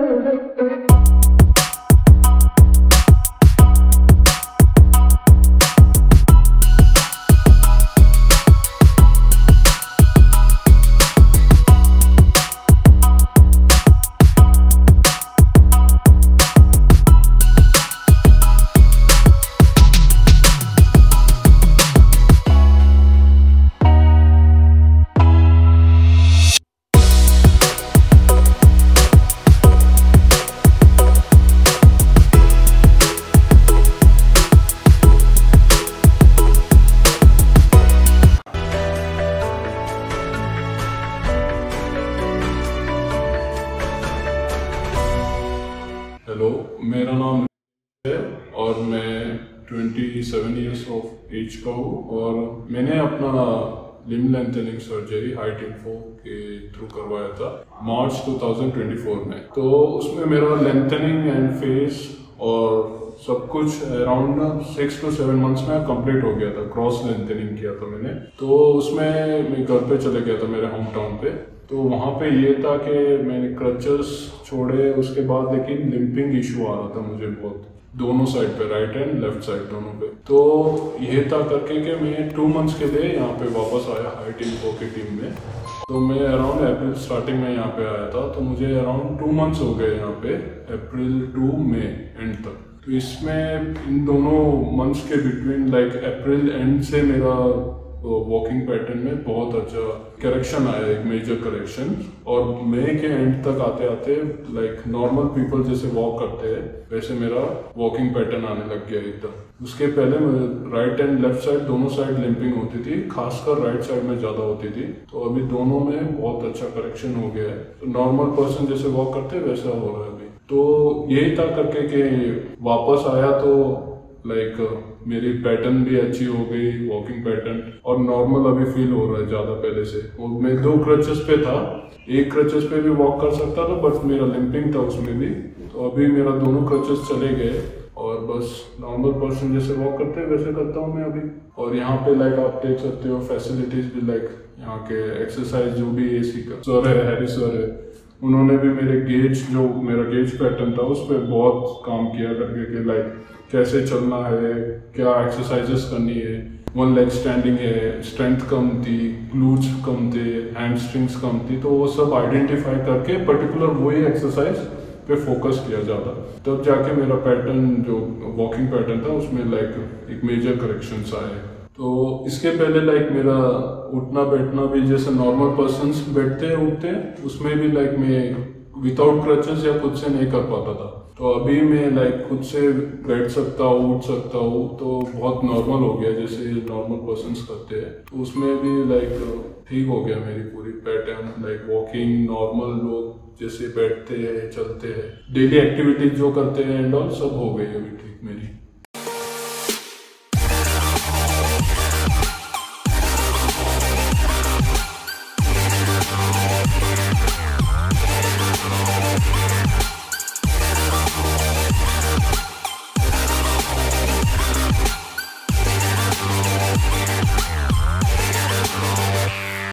Hello, मेरा नाम है और मैं 27 इयर्स ऑफ एज का हूँ और मैंने अपना limb lengthening surgery height info के थ्रू करवाया था मार्च 2024 में। तो उसमें मेरा लेंथनिंग एंड फेस और सब कुछ अराउंड 6 to 7 मंथ्स में कंप्लीट हो गया था। क्रॉस लेंथनिंग किया था मैंने, तो उसमें मैं घर पे चले गया था मेरे होम टाउन पे। तो वहाँ पे ये था कि मैंने क्रचेस छोड़े उसके बाद, लेकिन लिम्पिंग इशू आ रहा था मुझे बहुत, दोनों साइड पे, राइट एंड लेफ्ट साइड दोनों पे। तो ये था करके कि मैं 2 मंथ्स के लिए यहाँ पे वापस आया हाइट इन्फो की टीम में। तो मैं अराउंड अप्रैल स्टार्टिंग में यहाँ पे आया था, तो मुझे अराउंड 2 मंथ्स हो गए यहाँ पे, अप्रैल टू मई एंड तक। तो इसमें इन दोनों मंथ्स के बिटवीन लाइक अप्रैल एंड से मेरा वॉकिंग पैटर्न में बहुत अच्छा करेक्शन आया, एक मेजर करेक्शन। और मई के एंड तक आते आते लाइक नॉर्मल पीपल जैसे वॉक करते हैं वैसे मेरा वॉकिंग पैटर्न आने लग गया एकदम। उसके पहले राइट एंड लेफ्ट साइड दोनों साइड लिम्पिंग होती थी, खासकर राइट साइड में ज़्यादा होती थी। तो अभी दोनों में बहुत अच्छा करेक्शन हो गया है, तो नॉर्मल पर्सन जैसे वॉक करते हैं वैसा हो रहा है अभी। तो यही था करके कि वापस आया तो लाइक मेरी पैटर्न भी अच्छी हो गई, वॉकिंग पैटर्न, और नॉर्मल अभी फील हो रहा है ज़्यादा पहले से। और मैं 2 क्रचेस पे था, एक क्रचेस पे भी वॉक कर सकता था बट मेरा लिम्पिंग था उसमें भी। तो अभी मेरा दोनों क्रचेस चले गए और बस नॉर्मल पर्सन जैसे वॉक करते हैं वैसे करता हूँ मैं अभी। और यहाँ पे लाइक आप देख सकते हो फैसिलिटीज भी, लाइक यहाँ के एक्सरसाइज जो भी एसी का सर है, हैरिस सर है, उन्होंने भी मेरे गेज, जो मेरा गेज पैटर्न था उस पर बहुत काम किया करके कि लाइक कैसे चलना है, क्या एक्सरसाइजेस करनी है, 1 लेग स्टैंडिंग है, स्ट्रेंथ कम थी, ग्लूट्स कम थे, हैमस्ट्रिंग्स कम थी। तो वो सब आइडेंटिफाई करके पर्टिकुलर वही एक्सरसाइज पे फोकस किया जाता, तब जाके मेरा पैटर्न जो वॉकिंग पैटर्न था उसमें लाइक एक मेजर करेक्शंस आए। तो इसके पहले लाइक मेरा उठना बैठना भी जैसे नॉर्मल पर्सन्स बैठते हैं उठते हैं, उसमें भी लाइक मैं विदाउट क्रचेस या खुद से नहीं कर पाता था। तो अभी मैं लाइक खुद से बैठ सकता हूँ, उठ सकता हूँ, तो बहुत नॉर्मल हो गया जैसे नॉर्मल पर्सन्स करते हैं। तो उसमें भी लाइक ठीक हो गया मेरी पूरी पैटर्न, लाइक वॉकिंग, नॉर्मल लोग जैसे बैठते हैं, चलते हैं, डेली एक्टिविटीज जो करते हैं एंड ऑल सब हो गई अभी ठीक मेरी।